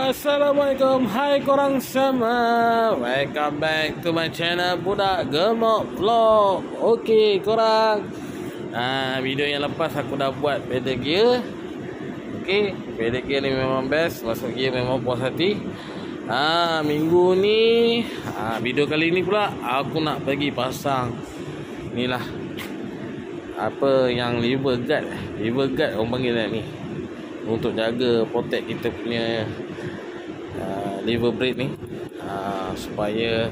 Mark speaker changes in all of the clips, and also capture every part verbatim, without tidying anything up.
Speaker 1: Assalamualaikum, hai korang semua. Welcome back to my channel Budak Gemuk Vlog. Okey korang, ah, video yang lepas aku dah buat pedal gear. Okey, pedal gear ni memang best. Masuk gear memang puas hati. Ah, minggu ni ah, video kali ni pula aku nak bagi pasang inilah apa yang liver guard. Liver guard orang panggil lah ni, untuk jaga protect kita punya uh, liver brake ni, uh, supaya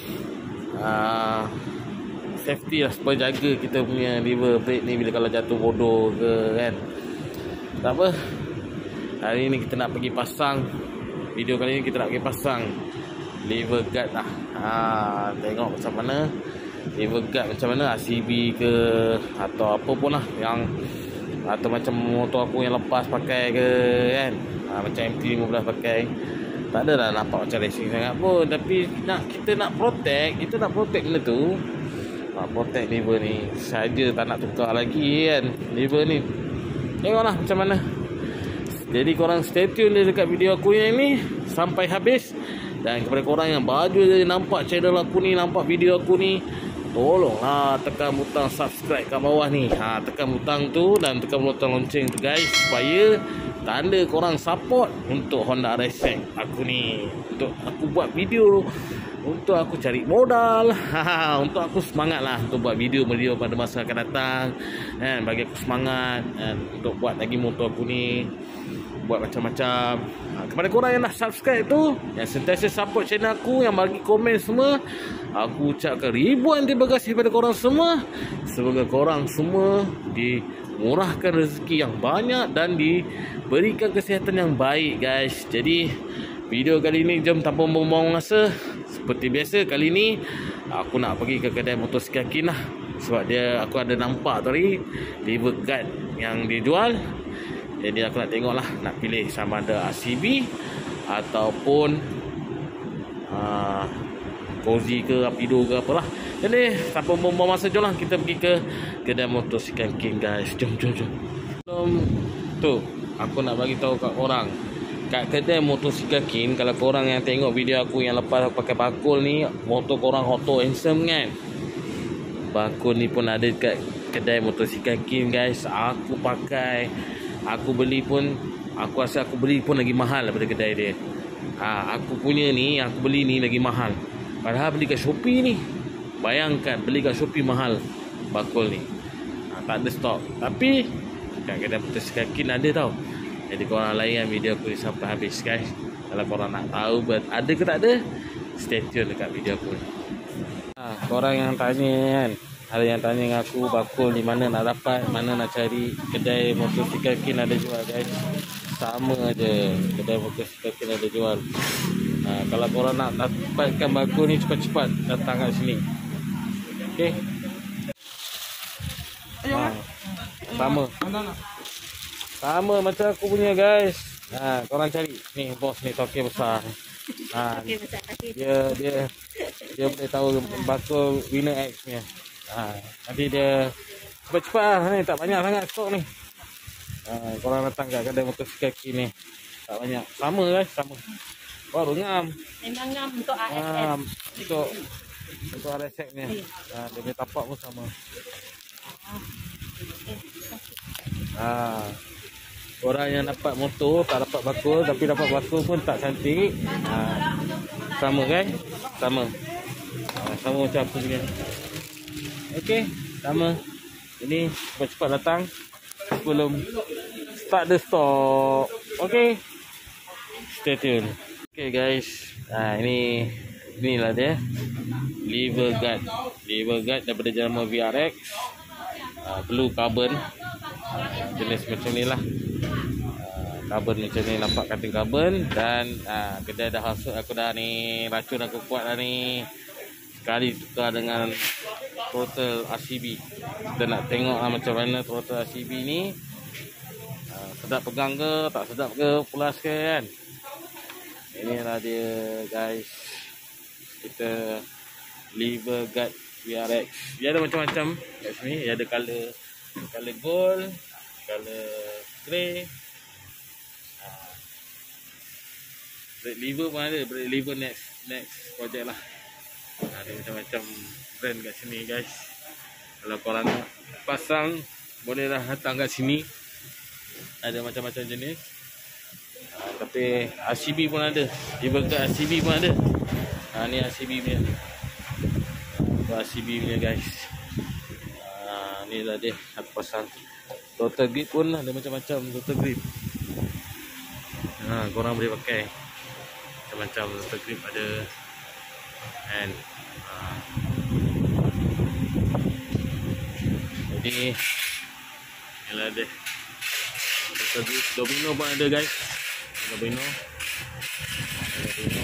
Speaker 1: uh, safety lah, supaya jaga kita punya liver brake ni bila kalau jatuh bodoh ke kan. Tak apa, hari ni kita nak pergi pasang, video kali ni kita nak pergi pasang liver guard lah. uh, Tengok macam mana liver guard, macam mana R C B ke atau apa pun lah yang, atau macam motor aku yang lepas pakai ke kan, ha, macam M T lima belas pakai. Tak adalah nampak macam racing sangat pun, tapi nak kita nak protect, kita nak protect benda tu, ha, protect liver ni saja, tak nak tukar lagi kan liver ni. Tengoklah macam mana. Jadi korang stay tune dia dekat video aku yang ni sampai habis. Dan kepada korang yang baru je nampak channel aku ni, nampak video aku ni, tolonglah tekan butang subscribe kat bawah ni. Ha, tekan butang tu dan tekan butang lonceng tu guys, supaya tanda korang support untuk Honda R S X aku ni, untuk aku buat video, untuk aku cari modal, ha, untuk aku semangat lah untuk buat video-video pada masa akan datang kan, bagi aku semangat kan, untuk buat lagi motor aku ni, buat macam-macam. Ha, kepada korang yang nak subscribe tu, yang sentiasa support channel aku, yang bagi komen semua, aku ucapkan ribuan terima kasih kepada korang semua. Semoga korang semua dimurahkan rezeki yang banyak dan diberikan kesihatan yang baik guys. Jadi video kali ni jom tanpa membuang masa, seperti biasa kali ni aku nak pergi ke kedai motosikal Kin lah. Sebab dia aku ada nampak tadi liver guard yang dijual. Jadi aku nak tengok lah, nak pilih sama ada R C B ataupun uh, Cozy ke Rapido ke apalah. Jadi tanpa membuang masa, jom lah kita pergi ke kedai motosikal King guys. Jom jom jom. Belum tu aku nak bagi tahu kat korang, kat kedai motosikal King, kalau korang yang tengok video aku yang lepas aku pakai bakul ni, motor korang auto handsome kan, bakul ni pun ada kat kedai motosikal King guys. Aku pakai, aku beli pun, aku rasa aku beli pun lagi mahal daripada kedai dia. Ha, aku punya ni, aku beli ni lagi mahal. Padahal beli kat Shopee ni, bayangkan beli kat Shopee mahal bakul ni. Ha, tak ada stok, tapi kat kedai motosikal Kin ada tau. Jadi korang layan video aku ni sampai habis guys. Kalau korang nak tahu ada ke tak ada, stay tune dekat video aku ni. Ha, korang yang tanya kan, ada yang tanya dengan aku bakul di mana nak dapat, mana nak cari. Kedai motosikal Kin ada jual guys, sama aja, kedai motosikal Kin ada jual. Ha, kalau korang nak dapatkan bakul ni cepat-cepat datang kat sini. Okey. Ha, sama. Sama macam aku punya guys. Ha, korang cari ni bos ni, toke besar. Ha, dia dia dia boleh tahu bakul Winner X punya. Ha, nanti dia cepat-cepat lah ni, tak banyak sangat stok ni. Ha, korang datang kat kedai motosikal Kin ni, tak banyak. Sama guys, sama. Baru ngam.
Speaker 2: Memang ngam untuk R S X.
Speaker 1: Ha, untuk untuk R S X ni. Ha, dia punya tapak pun sama. Ha, orang yang dapat motor tak dapat bakul, tapi dapat bakul pun tak cantik. Ha, sama guys, sama. Ha, sama macam aku punya. Okey, sama. Ini cepat-cepat datang sebelum start the stock. Okey, stay tune. Okey guys, ha, ini inilah dia liver guard. Liver guard daripada Yamaha V R X, ha, blue carbon, ha, jenis macam ni lah. Ha, carbon macam ni, nampak kating carbon. Dan ha, kedai dah hasut aku dah ni, racun aku kuat dah ni. Sekali tukar dengan throttle R C B. Kita nak tengok lah macam mana throttle R C B ni, ha, sedap pegang ke, tak sedap ke, pulas ke kan. Inilah dia guys, kita liver guard V R X. Dia ada macam-macam kat sini. Dia ada color, color gold, color grey. brake lever pun ada. Brake lever next next project lah. Ada macam-macam brand kat sini guys. Kalau korang nak pasang, bolehlah datang kat sini. Ada macam-macam jenis. Ha, tapi R C B pun ada. Lever kat R C B pun ada. Ha, ni R C B punya. Ha, R C B punya guys. Ha, ni dah dia aku pasang. Total grip pun ada macam-macam total grip. Ha, korang boleh pakai macam-macam total grip ada. And ha. Jadi inilah dia. Total grip domino pun ada guys. Domino. Domino.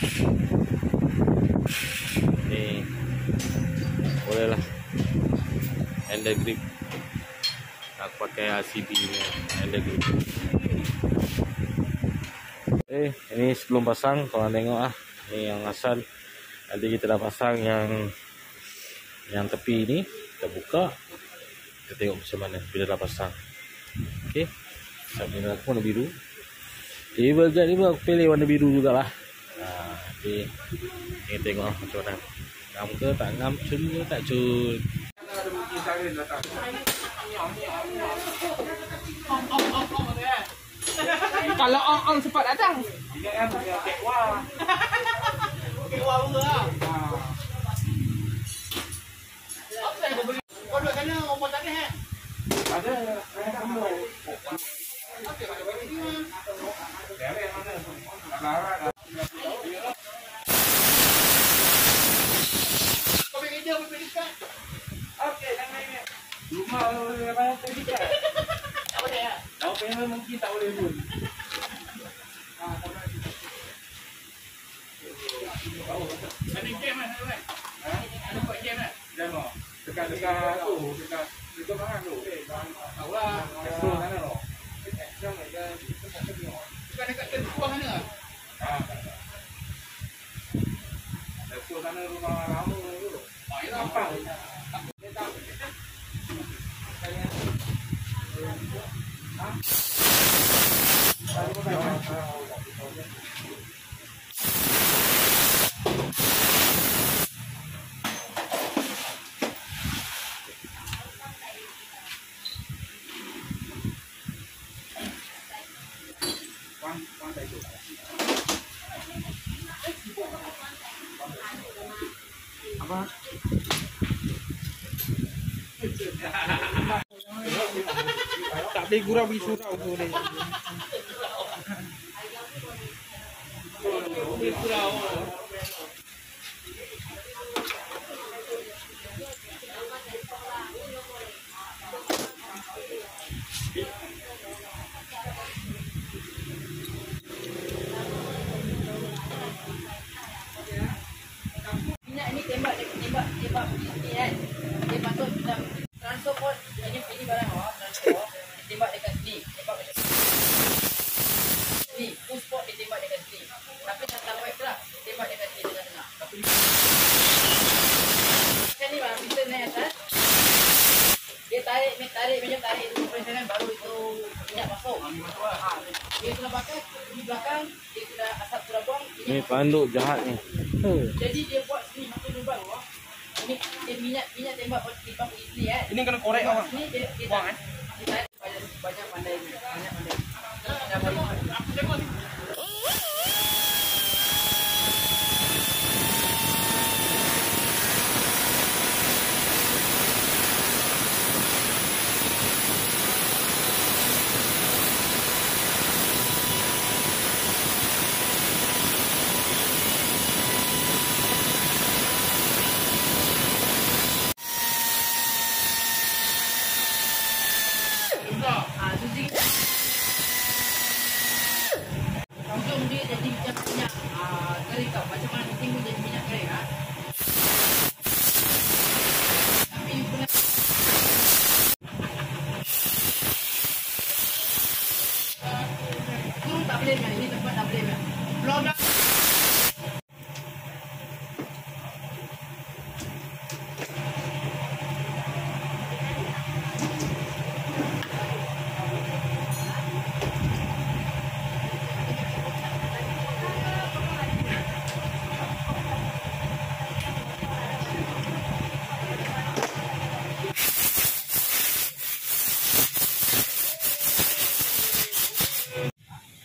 Speaker 1: Ni boleh lah. Handle grip. Aku pakai R C B ni handle grip. Eh, ini sebelum pasang korang tengok ah. Ni yang asal. Nanti kita dah pasang yang yang tepi ni. Kita buka. Kita tengok macam mana bila dah pasang. Okey. Sambil aku warna biru. Table guard ni pun aku pilih warna biru jugalah. Ha, okey. Ni tengok ah, macam mana. Ngam ke tak ngam, cun ke tak cun.
Speaker 2: Kalau ong-ong cepat datang.
Speaker 3: Ingat kan punya kekwa. Kekwa pun lah.
Speaker 2: Apa yang kau beli? Kau duduk sana, orang tak ada kan?
Speaker 3: Ada, saya kamu.
Speaker 2: Okey, kalau bagi ni mah.
Speaker 3: Dari mana? Larat.
Speaker 2: Kau pergi kerja, kau pergi dekat.
Speaker 3: Okey, jangan ingat. Rumah orang pergi kan.
Speaker 2: Apa dia?
Speaker 3: Tahu payment mungkin tak boleh pun.
Speaker 2: Ada game kan? Ada buat game kan?
Speaker 3: Jangan. Dekat-dekat tu, dekat dekat mana tu?
Speaker 2: Tahu lah.
Speaker 3: Expo sana tu. Expo mereka
Speaker 2: Bukan dekat tempat sana.
Speaker 3: ah. Expo sana rumah lama tu.
Speaker 2: Oh, ya
Speaker 3: Nampak. Apa? Tak boleh gurau bisu tau tu ni. Gurau.
Speaker 2: Minyak ni tembak tembak tembak ni kan. Dia patut dalam transfer port ini ini barang awak transfer tembak dekat sini, tembak dekat sini. Ni, push port dia tembak dekat sini. Tapi tak sampai kelas, tembak dekat sini tengah-tengah. Tapi macam ni bang, kita naik atas. Dia tarik, dia tarik, macam tarik itu kompresoran baru itu minyak masuk. Ha, dia sudah pakai di belakang, dia sudah asap sudah buang.
Speaker 1: Ni tanduk jahat ni.
Speaker 2: Jadi dia buat sini satu lubang awak. Ini dia minyak minyak tembak di bawah sini kan.
Speaker 3: Ini kena korek awak.
Speaker 2: Ini dia dia buang kan. Kita banyak banyak pandai ni. Banyak pandai. Dah bagi aku tengok ni. Ah, suji. Langsung dia jadi macam minyak ah kering tau. Macam mana timbul jadi minyak kering ah. Tapi you kena turun tak boleh kan? Ini tempat tak boleh kan? Floor dah.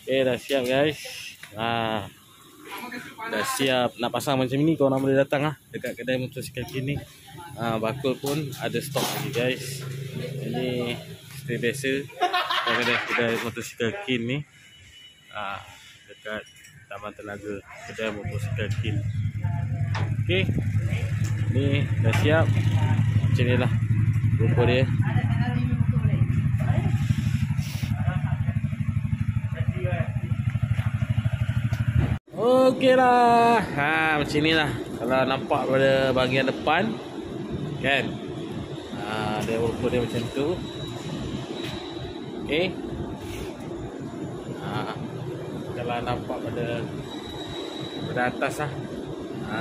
Speaker 1: Okay, dah siap guys. Ha. Dah siap nak pasang macam ni, korang boleh datang lah dekat kedai motosikal kini. Ha, bakul pun ada stok lagi guys. Ini seperti biasa kedai kedai motosikal kini. Ha, dekat Taman Tenaga, kedai motosikal kini. Okey. Ni dah siap. Macam ni lah rupa dia. Okey lah. Ha, macam ni lah. Kalau nampak pada bahagian depan kan. Ha, dia rupa dia macam tu. Okey. Ha, kalau nampak pada pada atas lah. Ha.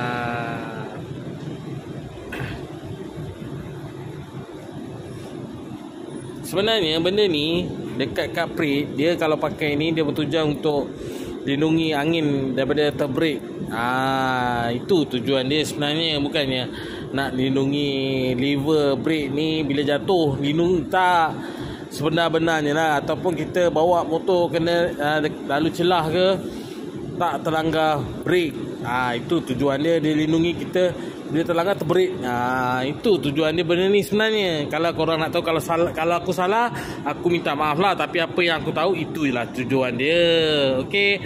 Speaker 1: Sebenarnya benda ni dekat kaprit, dia kalau pakai ni dia bertujuan untuk lindungi angin daripada terbreak. Ah, itu tujuan dia sebenarnya, bukannya nak lindungi lever brake ni bila jatuh lindung, tak. Sebenar-benarnya lah, ataupun kita bawa motor kena uh, lalu celah ke, tak terlanggar brake. Ah, itu tujuan dia, dia lindungi kita bila terlanggar terbreak. Ah, itu tujuan dia benda ni sebenarnya. Kalau korang nak tahu, kalau salah, kalau aku salah, aku minta maaf lah. Tapi apa yang aku tahu, itulah tujuan dia. Okey.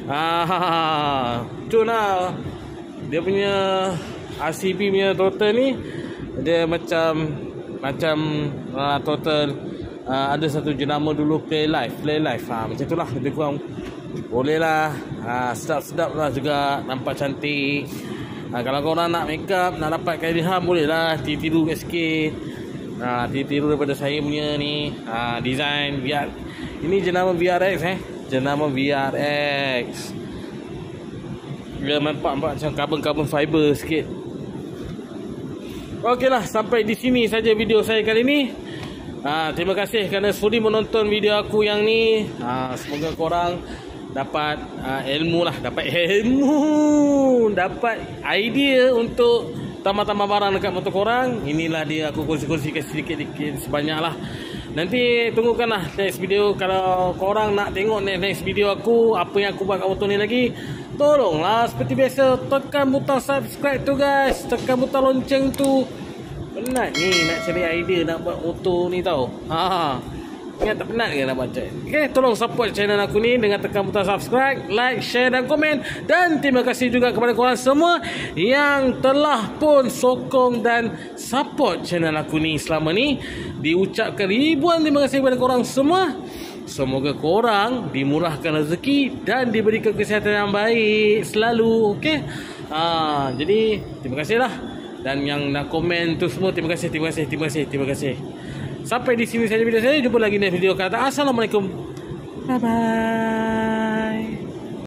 Speaker 1: Ah, tu lah. Dia punya R C B punya throttle ni, dia macam macam uh, throttle uh, ada satu jenama dulu, Play Life. Play Life. Ha, macam itulah lebih kurang. Boleh lah. Ha, sedap-sedap lah juga, nampak cantik. Ha, kalau korang nak make up, nak dapatkan ilham, boleh lah tiru-tiru sikit. Ha, tiru-tiru daripada saya punya ni. Ha, design V R. Ini jenama V R X eh. Jenama V R X. Dia nampak-nampak macam carbon-carbon fiber sikit. Okeylah, sampai di sini saja video saya kali ni. Ha, terima kasih kerana sudi menonton video aku yang ni. Ha, semoga korang dapat uh, ilmu lah, dapat ilmu, dapat idea untuk tambah-tambah barang dekat motor korang. Inilah dia aku kongsi-kongsikan sedikit-sedikit sebanyak lah. Nanti tunggukanlah next video. Kalau korang nak tengok next video aku, apa yang aku buat kat motor ni lagi, tolonglah seperti biasa tekan butang subscribe tu guys, tekan butang lonceng tu. Penat ni nak cari idea nak buat motor ni tau. Ha, ingat tak penat ke nak baca? Okay, tolong support channel aku ni dengan tekan butang subscribe, like, share dan komen. Dan terima kasih juga kepada korang semua yang telah pun sokong dan support channel aku ni selama ni. Diucapkan ribuan terima kasih kepada korang semua. Semoga korang dimurahkan rezeki dan diberikan kesihatan yang baik selalu. Okay, ha, jadi terima kasih lah. Dan yang nak komen tu semua, terima kasih, terima kasih, terima kasih, terima kasih. Sampai di sini saja video saya. Jumpa lagi di video kata. Assalamualaikum. Bye bye.